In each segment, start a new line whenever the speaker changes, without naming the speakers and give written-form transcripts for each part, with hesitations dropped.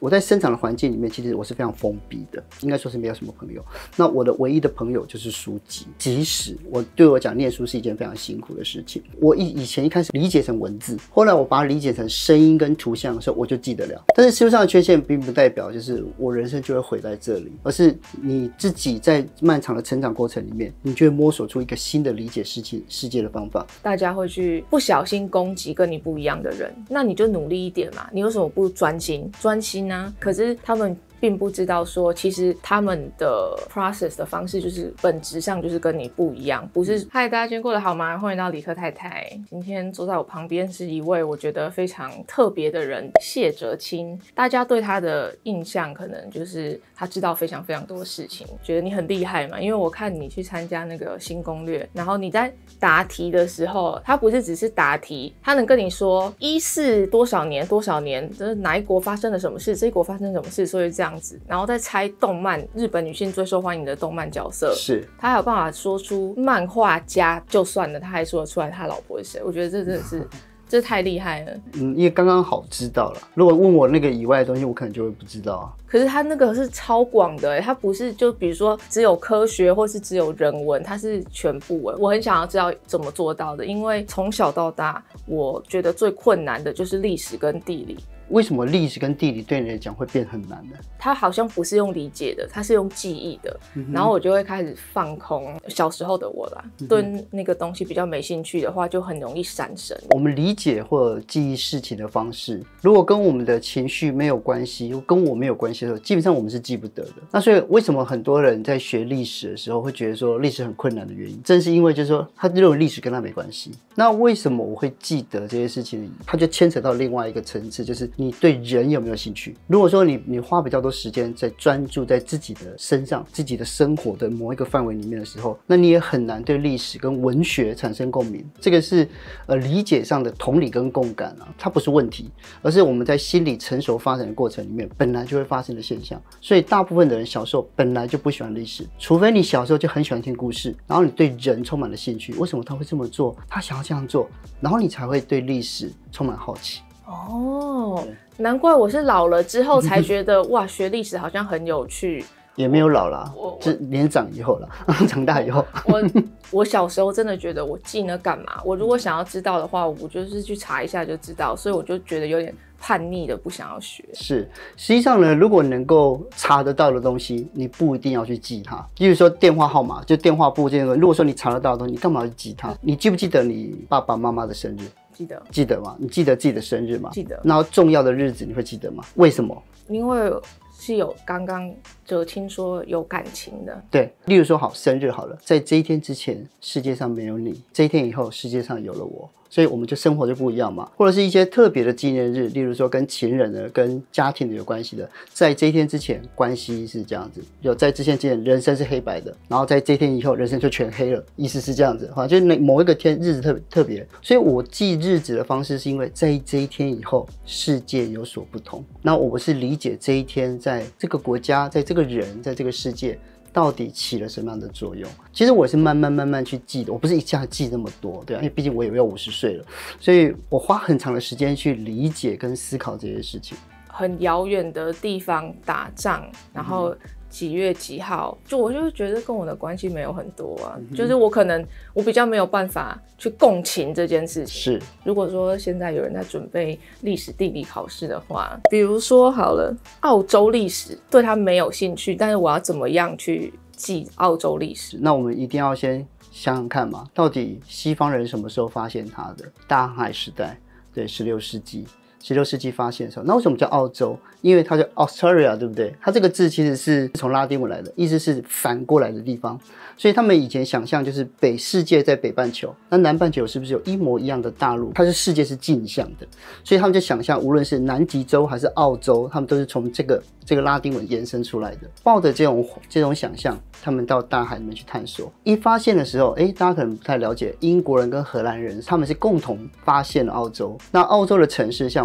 我在生长的环境里面，其实我是非常封闭的，应该说是没有什么朋友。那我的唯一的朋友就是书籍，即使对我讲念书是一件非常辛苦的事情，我以前一开始理解成文字，后来我把它理解成声音跟图像的时候，我就记得了。但是事实上的缺陷并不代表就是我人生就会毁在这里，而是你自己在漫长的成长过程里面，你就会摸索出一个新的理解世界的方法。
大家会去不小心攻击跟你不一样的人，那你就努力一点嘛，你为什么不专心啊？可是他们并不知道说，其实他们的 process 的方式就是本质上就是跟你不一样，不是。嗨，大家今天过得好吗？欢迎到理科太太。今天坐在我旁边是一位我觉得非常特别的人，谢哲青。大家对他的印象可能就是他知道非常非常多事情，觉得你很厉害嘛。因为我看你去参加那个新攻略，然后你在答题的时候，他不是只是答题，他能跟你说14多少年，这哪一国发生了什么事，这一国发生什么事，所以这样子，然后再猜动漫日本女性最受欢迎的动漫角色，
是
他还有办法说出漫画家就算了，他还说得出来他老婆是谁，我觉得这真的是这太厉害了。
因为刚刚好知道了，如果问我那个以外的东西，我可能就会不知道啊。
可是他那个是超广的，他不是就比如说只有科学或是只有人文，他是全部。我很想要知道怎么做到的，因为从小到大我觉得最困难的就是历史跟地理。
为什么历史跟地理对你来讲会变很难呢？
它好像不是用理解的，它是用记忆的，然后我就会开始放空。小时候的我啦，对那个东西比较没兴趣的话，就很容易闪神。
我们理解或记忆事情的方式，如果跟我们的情绪没有关系，跟我没有关系的时候，基本上我们是记不得的。那所以为什么很多人在学历史的时候会觉得说历史很困难的原因，正是因为就是说他认为历史跟他没关系。那为什么我会记得这些事情？它就牵扯到另外一个层次，就是你对人有没有兴趣。如果说你花比较多时间在专注在自己的身上，自己的生活的某一个范围里面的时候，那你也很难对历史跟文学产生共鸣。这个是理解上的同理跟共感啊，它不是问题，而是我们在心理成熟发展的过程里面本来就会发生的现象。所以大部分的人小时候本来就不喜欢历史，除非你小时候就很喜欢听故事，然后你对人充满了兴趣，为什么他会这么做，他想要这样做，然后你才会对历史充满好奇。
哦，难怪我是老了之后才觉得哇，学历史好像很有趣。
也没有老啦，是年长以后啦，长大以后。
我小时候真的觉得我记那干嘛？我如果想要知道的话，我就是去查一下就知道，所以我就觉得有点叛逆的不想要学。
是，实际上呢，如果能够查得到的东西，你不一定要去记它。例如说电话号码，就电话簿这些东西，如果说你查得到的东西，你干嘛要去记它？你记不记得你爸爸妈妈的生日？记得吗？你记得自己的生日吗？
记得。
然后重要的日子你会记得吗？为什么？
因为是有刚刚就听说有感情的。
对，例如说好生日好了，在这一天之前世界上没有你，这一天以后世界上有了我，所以我们就生活就不一样嘛。或者是一些特别的纪念日，例如说跟情人的、跟家庭的有关系的，在这一天之前关系是这样子，有在之前人生是黑白的，然后在这一天以后人生就全黑了，意思是这样子哈，就是某一个天日子特别。所以我记日子的方式是因为在这一天以后世界有所不同，那我是理解这一天在这个国家，在这个人，在这个世界到底起了什么样的作用。其实我是慢慢去记的，我不是一下记那么多，对啊，因为毕竟我也要50岁了，所以我花很长的时间去理解跟思考这些事情。
很遥远的地方打仗，然后几月几号，我就觉得跟我的关系没有很多啊，就是我比较没有办法去共情这件事情。
是，
如果说现在有人在准备历史地理考试的话，比如说好了，澳洲历史对他没有兴趣，但是我要怎么样去记澳洲历史？
那我们一定要先想想看嘛，到底西方人什么时候发现它的？大航海时代，对，16世纪发现的时候。那为什么叫澳洲？因为它叫 Australia， 对不对？它这个字其实是从拉丁文来的，意思是反过来的地方。所以他们以前想象就是北世界在北半球，那南半球是不是有一模一样的大陆？它是世界是镜像的，所以他们就想象无论是南极洲还是澳洲，他们都是从这个拉丁文延伸出来的。抱着这种想象，他们到大海里面去探索。一发现的时候，大家可能不太了解，英国人跟荷兰人他们是共同发现了澳洲。那澳洲的城市像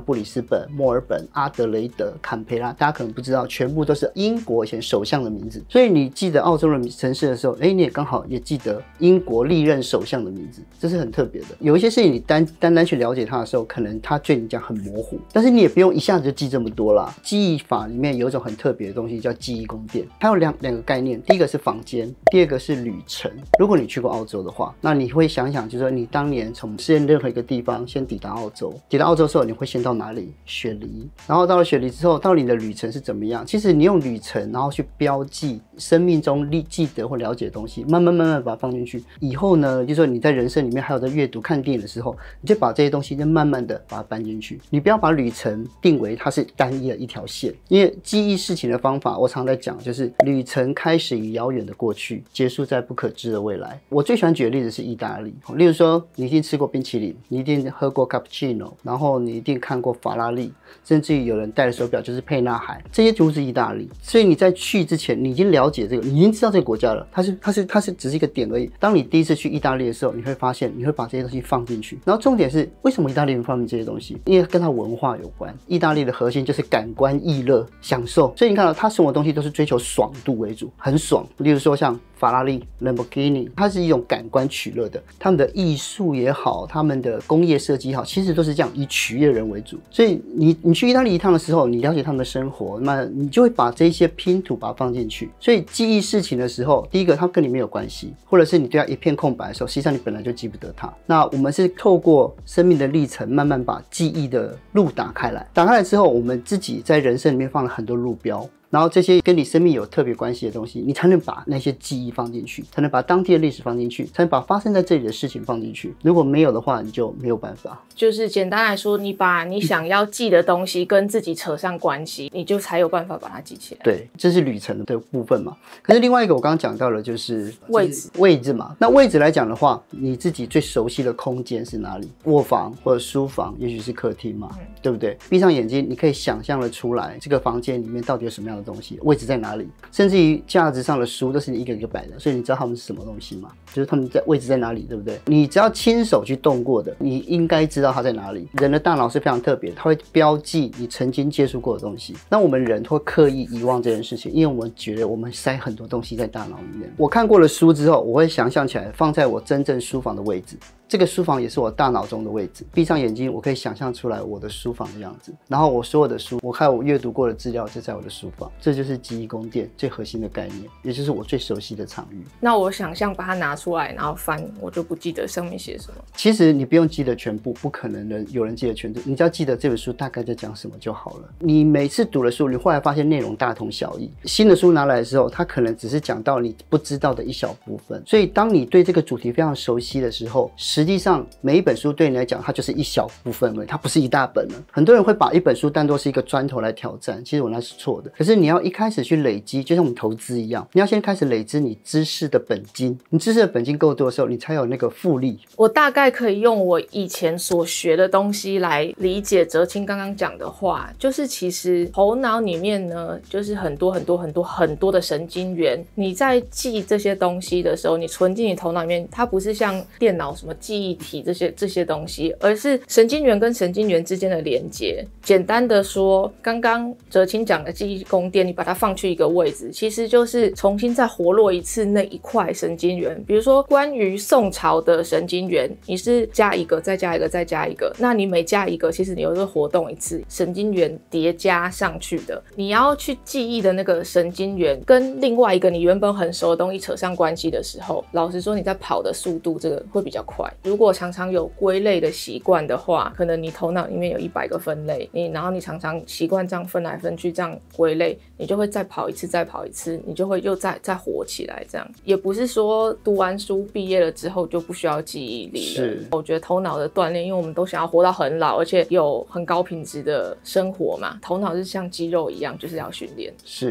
布里斯本、墨尔本、阿德雷德、坎培拉，大家可能不知道，全部都是英国以前首相的名字。所以你记得澳洲的城市的时候，你也刚好也记得英国历任首相的名字，这是很特别的。有一些事情你单单去了解它的时候，可能它对你讲很模糊，但是你也不用一下子就记这么多啦。记忆法里面有一种很特别的东西叫记忆宫殿，它有两个概念，第一个是房间，第二个是旅程。如果你去过澳洲的话，那你会想想，就是说你当年从世界任何一个地方先抵达澳洲，抵达澳洲的时候，你会先到哪里？雪梨。然后到了雪梨之后，到你的旅程是怎么样？其实你用旅程，然后去标记生命中记得或了解的东西，慢慢把它放进去。以后呢，就是说你在人生里面还有在阅读、看电影的时候，你就把这些东西就慢慢的把它搬进去。你不要把旅程定为它是单一的一条线，因为记忆事情的方法，我常在讲，就是旅程开始于遥远的过去，结束在不可知的未来。我最喜欢举的例子是意大利，例如说你一定吃过冰淇淋，你一定喝过 cappuccino， 然后你一定看过法拉利，甚至于有人戴的手表就是沛纳海，这些就是意大利。所以你在去之前，你已经了解这个，你已经知道这个国家了，它是只是一个点而已。当你第一次去意大利的时候，你会发现你会把这些东西放进去。然后重点是，为什么意大利人放进这些东西？因为跟它文化有关。意大利的核心就是感官逸乐、享受，所以你看到它所有东西都是追求爽度为主，很爽。例如说像法拉利、Lamborghini， 它是一种感官取乐的，他们的艺术也好，他们的工业设计也好，其实都是这样以取悦人为主。所以你去意大利一趟的时候，你了解他们的生活，那你就会把这些拼图把它放进去。所以记忆事情的时候，第一个它跟你没有关系，或者是你对它一片空白的时候，实际上你本来就记不得它。那我们是透过生命的历程，慢慢把记忆的路打开来。打开来之后，我们自己在人生里面放了很多路标。然后这些跟你生命有特别关系的东西，你才能把那些记忆放进去，才能把当地的历史放进去，才能把发生在这里的事情放进去。如果没有的话，你就没有办法。
就是简单来说，你把你想要记的东西跟自己扯上关系，你就才有办法把它记起来。
对，这是旅程的部分嘛。可是另外一个我刚刚讲到了，就是位置嘛。那位置来讲的话，你自己最熟悉的空间是哪里？卧房或者书房，也许是客厅嘛，对不对？闭上眼睛，你可以想象得出来，这个房间里面到底有什么样的东西，位置在哪里？甚至于架子上的书都是你一个一个摆的，所以你知道他们是什么东西吗？就是他们在位置在哪里，对不对？你只要亲手去动过的，你应该知道它在哪里。人的大脑是非常特别的，它会标记你曾经接触过的东西。那我们人会刻意遗忘这件事情，因为我们觉得我们塞很多东西在大脑里面。我看过了书之后，我会想象起来放在我真正书房的位置。这个书房也是我大脑中的位置，闭上眼睛，我可以想象出来我的书房的样子，然后我所有的书，我看我阅读过的资料就在我的书房，这就是记忆宫殿最核心的概念，也就是我最熟悉的场域。
那我想象把它拿出来，然后翻，我就不记得上面写什么。
其实你不用记得全部，不可能有人记得全部，你只要记得这本书大概在讲什么就好了。你每次读了书，你后来发现内容大同小异，新的书拿来的时候，它可能只是讲到你不知道的一小部分。所以当你对这个主题非常熟悉的时候，实际上每一本书对你来讲，它就是一小部分而已，它不是一大本了。很多人会把一本书当作是一个砖头来挑战，其实我那是错的。可是你要一开始去累积，就像我们投资一样，你要先开始累积你知识的本金。你知识的本金够多的时候，你才有那个复利。
我大概可以用我以前所学的东西来理解哲青刚刚讲的话，就是其实头脑里面呢，就是很多的神经元。你在记这些东西的时候，你存进你头脑里面，它不是像电脑什么记忆体这些东西，而是神经元跟神经元之间的连接。简单的说，刚刚哲青讲的记忆宫殿，你把它放去一个位置，其实就是重新再活络一次那一块神经元。比如说关于宋朝的神经元，你是加一个再加一个再加一个，那你每加一个，其实你又是活动一次神经元叠加上去的。你要去记忆的那个神经元跟另外一个你原本很熟的东西扯上关系的时候，老实说你在跑的速度这个会比较快。如果常常有归类的习惯的话，可能你头脑里面有100个分类，然后你常常习惯这样分来分去这样归类，你就会再跑一次再跑一次，你就会又再活起来。这样也不是说读完书毕业了之后就不需要记忆力了。
是，
我觉得头脑的锻炼，因为我们都想要活到很老，而且有很高品质的生活嘛，头脑是像肌肉一样，就是要训练。
是。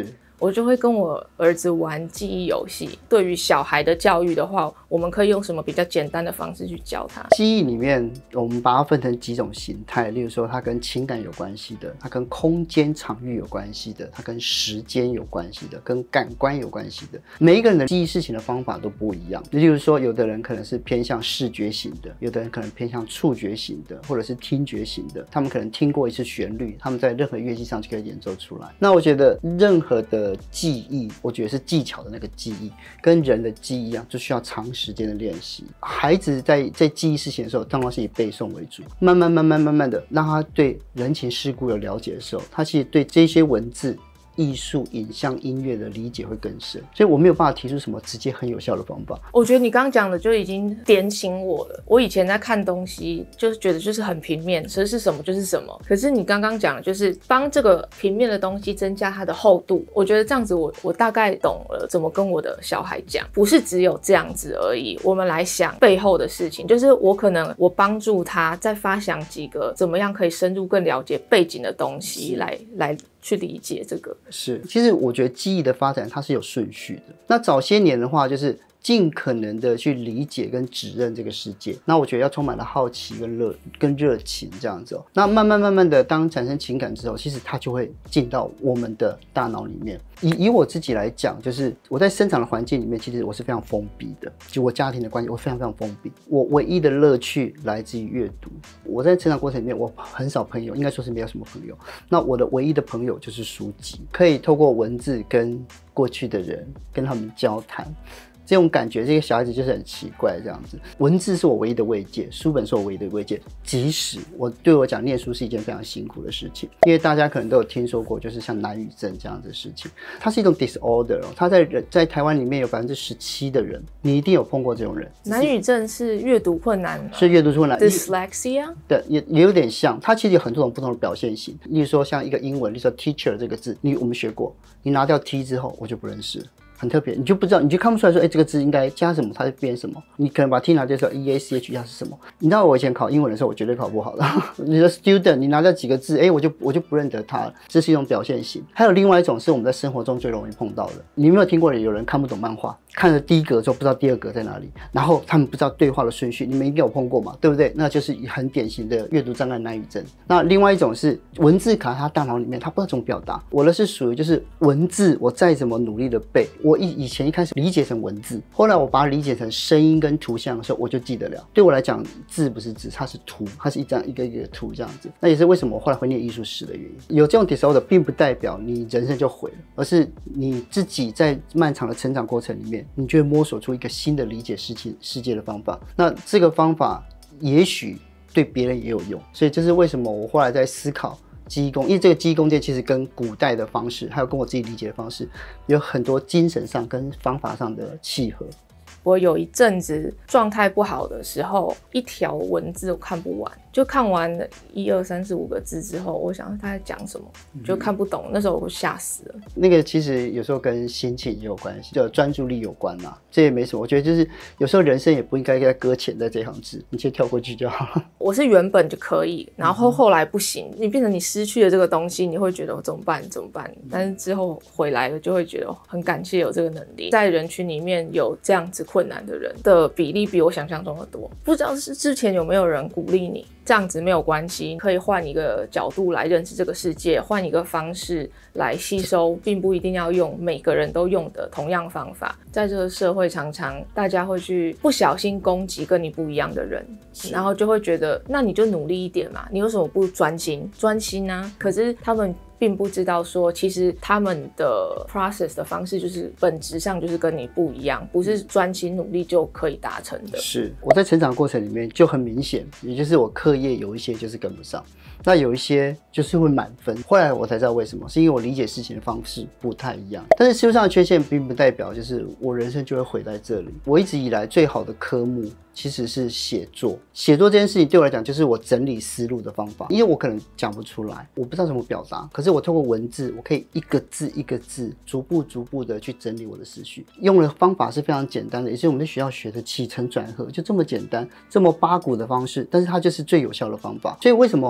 我就会跟我儿子玩记忆游戏。对于小孩的教育的话，我们可以用什么比较简单的方式去教他？
记忆里面我们把它分成几种形态，例如说它跟情感有关系的，它跟空间场域有关系的，它跟时间有关系的，跟感官有关系的。每一个人的记忆事情的方法都不一样。例如说有的人可能是偏向视觉型的，有的人可能偏向触觉型的，或者是听觉型的，他们可能听过一次旋律，他们在任何乐器上就可以演奏出来。那我觉得任何的记忆，我觉得是技巧的那个记忆，跟人的记忆一样，就需要长时间的练习。孩子在记忆事情的时候，当然是以背诵为主，慢慢的让他对人情世故有了解的时候，他其实对这些文字、艺术、影像、音乐的理解会更深。所以我没有办法提出什么直接很有效的方法。
我觉得你刚刚讲的就已经点醒我了。我以前在看东西就是觉得就是很平面，其实是什么就是什么。可是你刚刚讲的就是帮这个平面的东西增加它的厚度。我觉得这样子我大概懂了怎么跟我的小孩讲，不是只有这样子而已。我们来想背后的事情，就是我帮助他再发想几个怎么样可以深入更了解背景的东西来去理解这个。
是，其实我觉得记忆的发展它是有顺序的。那早些年的话，就是尽可能的去理解跟指认这个世界。那我觉得要充满了好奇跟热情这样子。那慢慢的，当产生情感之后，其实它就会进到我们的大脑里面。以我自己来讲，就是我在生长的环境里面，其实我是非常封闭的。就我家庭的关系，我非常封闭。我唯一的乐趣来自于阅读。我在成长过程里面，我很少朋友，应该说是没有什么朋友。那我的唯一的朋友就是书籍，可以透过文字跟过去的人跟他们交谈。这种感觉，这个小孩子就是很奇怪这样子。文字是我唯一的慰藉，书本是我唯一的慰藉。即使对我讲，念书是一件非常辛苦的事情，因为大家可能都有听说过，就是像难语症这样子的事情，它是一种 disorder 哦。它在台湾里面有17%的人，你一定有碰过这种人。
难语症是阅读困难吗？
是阅读困难
，dyslexia。
对，也有点像。它其实有很多种不同的表现型。例如说，像一个英文，例如说 teacher 这个字，我们学过，你拿掉 t 之后，我就不认识了。很特别，你就不知道，你就看不出来说，这个字应该加什么，它就变什么。你可能把 T 拿掉之后 ，EACH 它是什么？你知道我以前考英文的时候，我绝对考不好的。你说 student， 你拿掉几个字，我就不认得它了，这是一种表现型。还有另外一种是我们在生活中最容易碰到的。你有没有听过有人看不懂漫画，看了第一格之后不知道第二格在哪里，然后他们不知道对话的顺序，你们一定有碰过嘛，对不对？那就是很典型的阅读障碍难语症。那另外一种是文字卡在他大脑里面，他不知道怎么表达。我的是属于就是文字，我再怎么努力的背，我以前一开始理解成文字，后来我把它理解成声音跟图像的时候，我就记得了。对我来讲，字不是字，它是图，它是一张一个一个图这样子。那也是为什么我后来会念艺术史的原因。有这种 disorder 并不代表你人生就毁了，而是你自己在漫长的成长过程里面，你就会摸索出一个新的理解世界的方法。那这个方法也许对别人也有用，所以这是为什么我后来在思考记忆宫，因为这个记忆宫殿其实跟古代的方式，还有跟我自己理解的方式，有很多精神上跟方法上的契合。
我有一阵子状态不好的时候，一条文字我看不完，就看完了1、2、3、4、5个字之后，我想他在讲什么，就看不懂。那时候我吓死了。
那个其实有时候跟心情也有关系，就专注力有关嘛，这也没什么。我觉得就是有时候人生也不应该搁浅在这行字，你先跳过去就好了。
我是原本就可以，然后后来不行，你变成你失去了这个东西，你会觉得怎么办？但是之后回来了，就会觉得很感谢有这个能力。在人群里面有这样子困难的人的比例比我想象中的多。不知道是之前有没有人鼓励你，这样子没有关系，可以换一个角度来认识这个世界，换一个方式来吸收，并不一定要用每个人都用的同样方法。在这个社会，常常大家会去不小心攻击跟你不一样的人，然后就会觉得，那你就努力一点嘛，你为什么不专心啊？可是他们并不知道说，其实他们的 process 的方式就是本质上就是跟你不一样，不是专心努力就可以达成的。
是我在成长过程里面就很明显，也就是我课业有一些就是跟不上，那有一些就是会满分。后来我才知道为什么，是因为我理解事情的方式不太一样。但是事实上的缺陷并不代表就是我人生就会毁在这里。我一直以来最好的科目其实是写作。写作这件事情对我来讲就是我整理思路的方法，因为我可能讲不出来，我不知道怎么表达，可是我透过文字，我可以一个字一个字逐步的去整理我的思绪。用的方法是非常简单的，也是我们在学校学的起承转合，就这么简单，这么八股的方式，但是它就是最有效的方法。所以为什么我常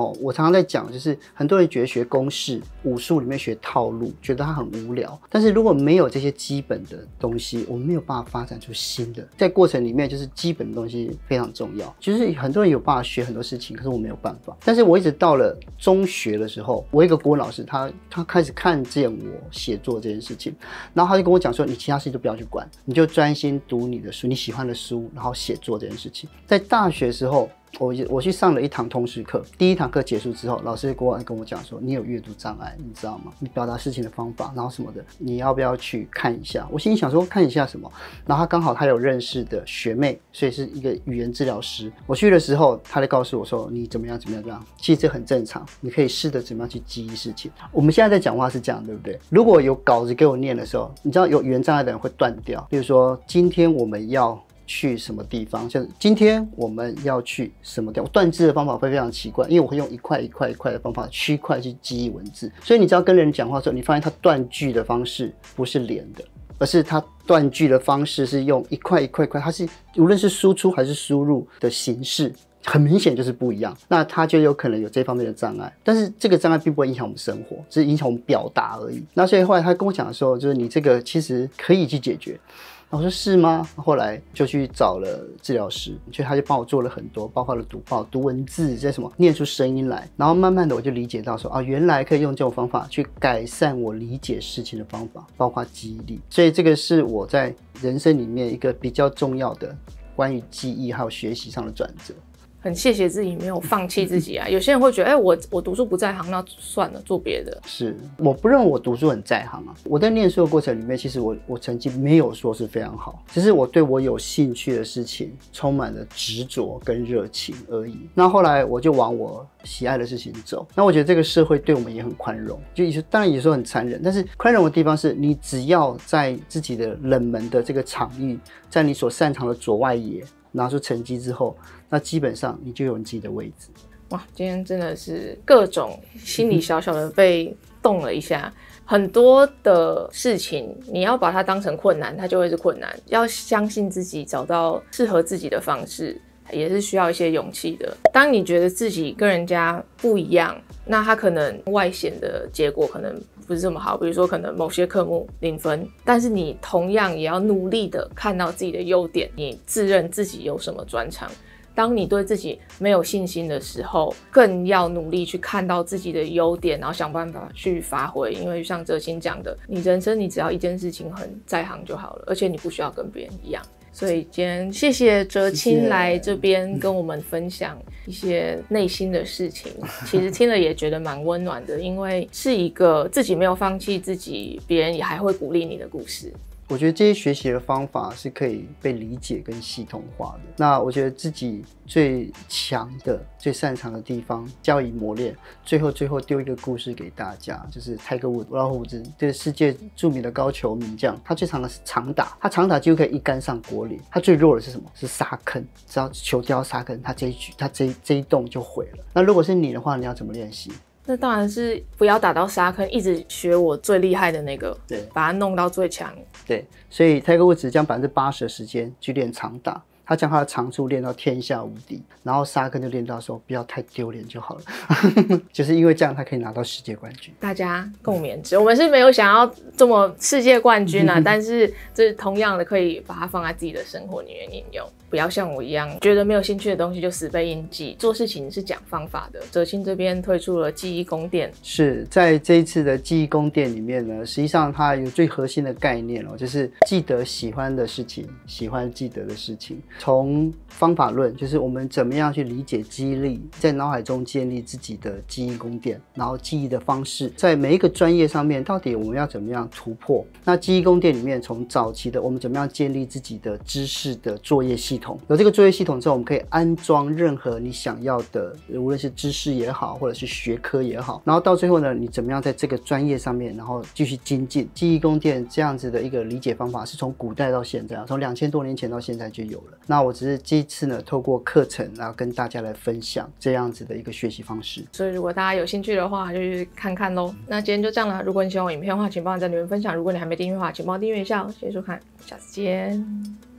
常常在讲，就是很多人觉得学公式、武术里面学套路，觉得它很无聊。但是如果没有这些基本的东西，我们没有办法发展出新的。在过程里面，就是基本的东西非常重要。就是很多人有办法学很多事情，可是我没有办法。但是我一直到了中学的时候，我一个国文老师他开始看见我写作这件事情，然后他就跟我讲说，你其他事情都不要去管，你就专心读你的书，你喜欢的书，然后写作这件事情。在大学的时候，我去上了一堂通识课，第一堂课结束之后，老师跟我讲说，你有阅读障碍，你知道吗？你表达事情的方法，然后什么的，你要不要去看一下？我心里想说看一下什么，然后他刚好他有认识的学妹，所以是一个语言治疗师。我去的时候，他就告诉我说，你怎么样怎么样怎么样，其实这很正常，你可以试着怎么样去记忆事情。我们现在在讲话是这样，对不对？如果有稿子给我念的时候，你知道有语言障碍的人会断掉，比如说今天我们要去什么地方，像今天我们要去什么地方，断字的方法会非常奇怪，因为我会用一块一块一块的方法区块去记忆文字，所以你只要跟人讲话的时候，你发现他断句的方式不是连的，而是他断句的方式是用一块一块一块，它是无论是输出还是输入的形式很明显就是不一样，那他就有可能有这方面的障碍，但是这个障碍并不会影响我们生活，只是影响我们表达而已。那所以后来他跟我讲的时候，就是你这个其实可以去解决。我说是吗？后来就去找了治疗师，就他就帮我做了很多，包括了读报、读文字，这什么念出声音来，然后慢慢的我就理解到说啊，原来可以用这种方法去改善我理解事情的方法，包括记忆力。所以这个是我在人生里面一个比较重要的关于记忆还有学习上的转折。
很谢谢自己没有放弃自己啊！有些人会觉得，我读书不在行，那算了，做别的。
是，我不认为我读书很在行啊。我在念书的过程里面，其实我成绩没有说是非常好，只是我对我有兴趣的事情充满了执着跟热情而已。那后来我就往我喜爱的事情走。那我觉得这个社会对我们也很宽容，就当然有时候很残忍，但是宽容的地方是你只要在自己的冷门的这个场域，在你所擅长的左外野拿出成绩之后，那基本上你就有你自己的位置。
哇，今天真的是各种心里小小的被动了一下。很多的事情你要把它当成困难，它就会是困难。要相信自己，找到适合自己的方式，也是需要一些勇气的。当你觉得自己跟人家不一样，那他可能外显的结果可能不是这么好，比如说可能某些科目0分，但是你同样也要努力的看到自己的优点，你自认自己有什么专长。当你对自己没有信心的时候，更要努力去看到自己的优点，然后想办法去发挥。因为像哲青讲的，你人生你只要一件事情很在行就好了，而且你不需要跟别人一样。所以今天谢谢哲青来这边跟我们分享一些内心的事情，其实听了也觉得蛮温暖的，因为是一个自己没有放弃自己，别人也还会鼓励你的故事。
我觉得这些学习的方法是可以被理解跟系统化的。那我觉得自己最强的、最擅长的地方加以磨练。最后丢一个故事给大家，就是Tiger Woods老虎子，这个世界著名的高球名将，他最长的是长打，他长打几乎可以一杆上国联。他最弱的是什么？是沙坑，只要球掉沙坑，他这一洞就毁了。那如果是你的话，你要怎么练习？
那当然是不要打到沙坑，一直学我最厉害的那个，
对，
把它弄到最强。
对，所以Tiger Woods将80%的时间去练长打，他将他的长处练到天下无敌，然后沙坑就练到说不要太丢脸就好了，就是因为这样他可以拿到世界冠军。
大家共勉之。我们是没有想要这么世界冠军啊，但是这同样的可以把它放在自己的生活里面应用。不要像我一样觉得没有兴趣的东西就死背硬记，做事情是讲方法的。哲青这边推出了记忆宫殿，是
在这一次的记忆宫殿里面呢，实际上它有最核心的概念就是记得喜欢的事情，喜欢记得的事情。从方法论，就是我们怎么样去理解记忆力，在脑海中建立自己的记忆宫殿，然后记忆的方式，在每一个专业上面到底我们要怎么样突破。那记忆宫殿里面，从早期的我们怎么样建立自己的知识的作业系统，有这个作业系统之后，我们可以安装任何你想要的，无论是知识也好，或者是学科也好，然后到最后呢，你怎么样在这个专业上面，然后继续精进。记忆宫殿这样子的一个理解方法，是从古代到现在，从2000多年前到现在就有了。那我只是这一次呢，透过课程，然后跟大家来分享这样子的一个学习方式。所以如果大家有兴趣的话，就去看看咯。那今天就这样了。如果你喜欢我影片的话，请帮我在留言分享。如果你还没订阅的话，请帮我订阅一下。谢谢收看，下次见。